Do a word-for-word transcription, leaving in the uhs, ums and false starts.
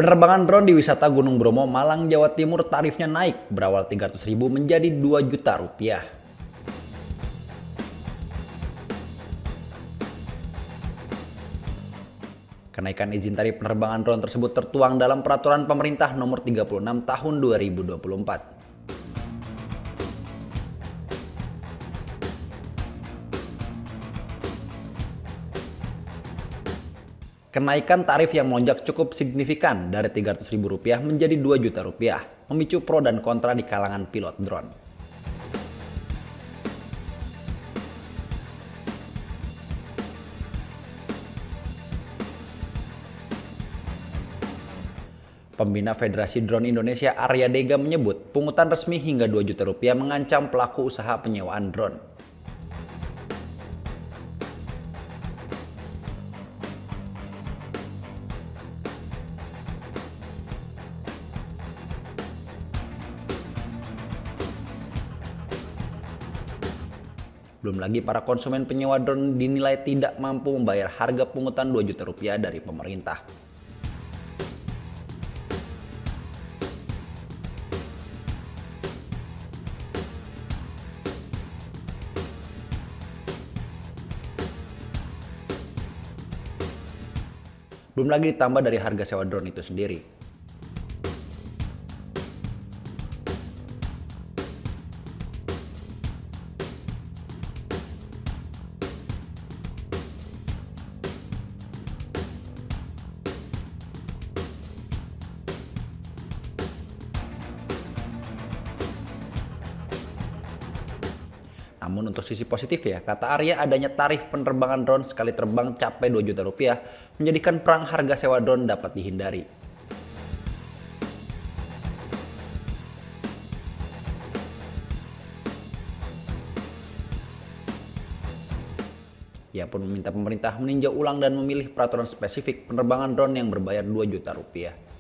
Penerbangan drone di wisata Gunung Bromo, Malang, Jawa Timur tarifnya naik berawal tiga ratus ribu menjadi dua juta rupiah. Kenaikan izin tarif penerbangan drone tersebut tertuang dalam Peraturan Pemerintah Nomor tiga puluh enam Tahun dua ribu dua puluh empat. Kenaikan tarif yang melonjak cukup signifikan dari tiga ratus ribu rupiah menjadi dua juta rupiah, memicu pro dan kontra di kalangan pilot drone. Pembina Federasi Drone Indonesia Arya Dega menyebut pungutan resmi hingga dua juta rupiah mengancam pelaku usaha penyewaan drone. Belum lagi para konsumen penyewa drone dinilai tidak mampu membayar harga pungutan dua juta rupiah dari pemerintah. Belum lagi ditambah dari harga sewa drone itu sendiri. Namun untuk sisi positif ya, kata Arya, adanya tarif penerbangan drone sekali terbang capai dua juta rupiah menjadikan perang harga sewa drone dapat dihindari. Ia pun meminta pemerintah meninjau ulang dan memilih peraturan spesifik penerbangan drone yang berbayar dua juta rupiah.